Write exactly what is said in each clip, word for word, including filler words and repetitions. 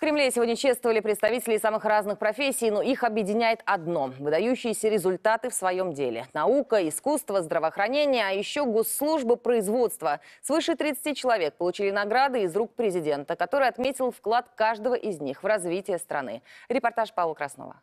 Кремле сегодня чествовали представителей самых разных профессий, но их объединяет одно – выдающиеся результаты в своем деле. Наука, искусство, здравоохранение, а еще госслужба, производства. Свыше тридцати человек получили награды из рук президента, который отметил вклад каждого из них в развитие страны. Репортаж Павла Краснова.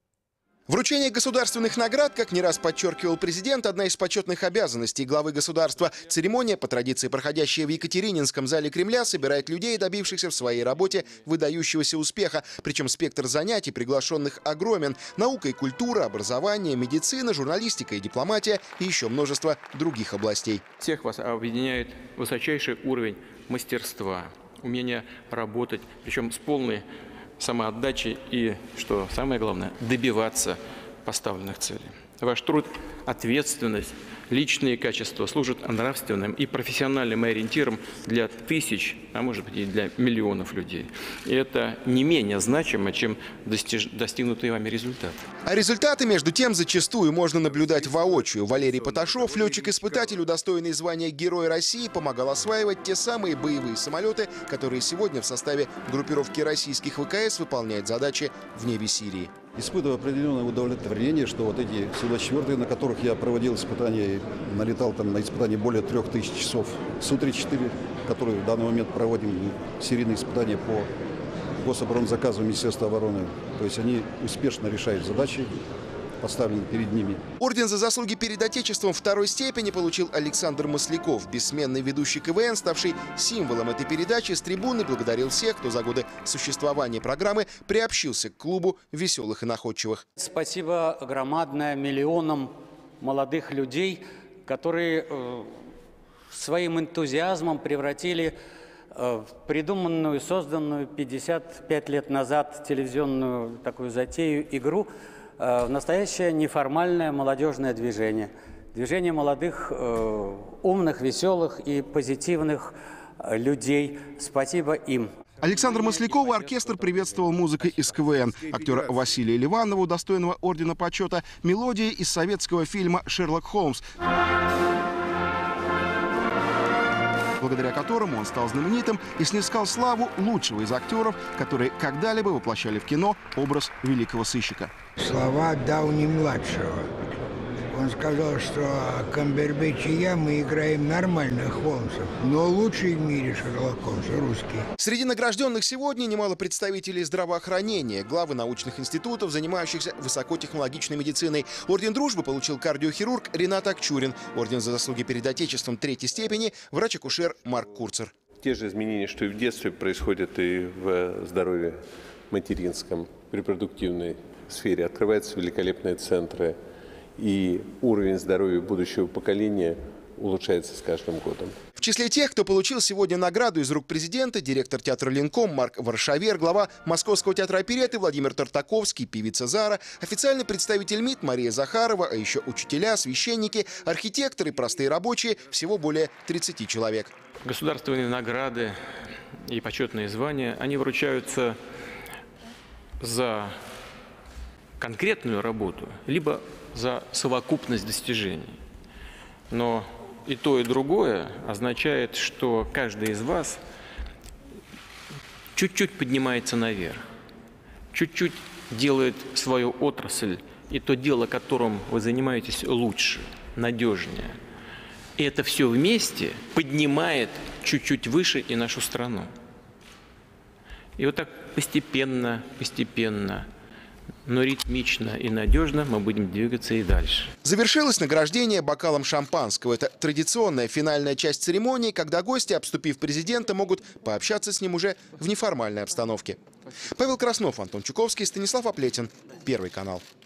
Вручение государственных наград, как не раз подчеркивал президент, одна из почетных обязанностей главы государства. Церемония, по традиции проходящая в Екатерининском зале Кремля, собирает людей, добившихся в своей работе выдающегося успеха. Причем спектр занятий приглашенных огромен. Наука и культура, образование, медицина, журналистика и дипломатия и еще множество других областей. Всех вас объединяет высочайший уровень мастерства, умение работать, причем с полной самоотдачи и, что самое главное, добиваться поставленных целей. Ваш труд, ответственность, личные качества служат нравственным и профессиональным ориентиром для тысяч, а может быть и для миллионов людей. И это не менее значимо, чем достиж... достигнутые вами результаты. А результаты, между тем, зачастую можно наблюдать воочию. Валерий Поташов, летчик-испытатель, удостоенный звания Героя России, помогал осваивать те самые боевые самолеты, которые сегодня в составе группировки российских ВКС выполняют задачи в небе Сирии. Испытываю определенное удовлетворение, что вот эти Су двадцать четыре, на которых я проводил испытания, налетал там на испытания более трех тысяч часов, Су тридцать четыре, которые в данный момент проводим серийные испытания по гособоронзаказу Министерства обороны. То есть они успешно решают задачи, поставленные перед ними. Орден за заслуги перед Отечеством второй степени получил Александр Масляков, бессменный ведущий КВН, ставший символом этой передачи. С трибуны благодарил всех, кто за годы существования программы приобщился к клубу веселых и находчивых. Спасибо громадное миллионам молодых людей, которые э, своим энтузиазмом превратили э, в придуманную, созданную пятьдесят пять лет назад телевизионную такую затею, игру, в настоящее неформальное молодежное движение. Движение молодых, э, умных, веселых и позитивных э, людей. Спасибо им. Александр Масляков оркестр приветствовал музыкой из КВН. Актера Василия Ливанова, удостоенного ордена почета, мелодии из советского фильма «Шерлок Холмс», благодаря которому он стал знаменитым и снискал славу лучшего из актеров, которые когда-либо воплощали в кино образ великого сыщика. Слова Дауни-младшего. Он сказал, что Камбербэтч и я, мы играем нормальных Холмсов, но лучший в мире Шерлок Холмс русский. Среди награжденных сегодня немало представителей здравоохранения, главы научных институтов, занимающихся высокотехнологичной медициной. Орден Дружбы получил кардиохирург Ренат Акчурин. Орден за заслуги перед Отечеством третьей степени врач-акушер Марк Курцер. Те же изменения, что и в детстве, происходят и в здоровье материнском, репродуктивной сфере. Открываются великолепные центры. И уровень здоровья будущего поколения улучшается с каждым годом. В числе тех, кто получил сегодня награду из рук президента, директор театра «Ленком» Марк Варшавер, глава Московского театра оперетты Владимир Тартаковский, певица Зара, официальный представитель МИД Мария Захарова, а еще учителя, священники, архитекторы, простые рабочие, всего более тридцати человек. Государственные награды и почетные звания, они вручаются за конкретную работу, либо за совокупность достижений. Но и то, и другое означает, что каждый из вас чуть-чуть поднимается наверх, чуть-чуть делает свою отрасль и то дело, которым вы занимаетесь, лучше, надежнее. И это все вместе поднимает чуть-чуть выше и нашу страну. И вот так постепенно, постепенно, но ритмично и надежно мы будем двигаться и дальше. Завершилось награждение бокалом шампанского. Это традиционная финальная часть церемонии, когда гости, обступив президента, могут пообщаться с ним уже в неформальной обстановке. Павел Краснов, Антон Чуковский, Станислав Оплетин, Первый канал.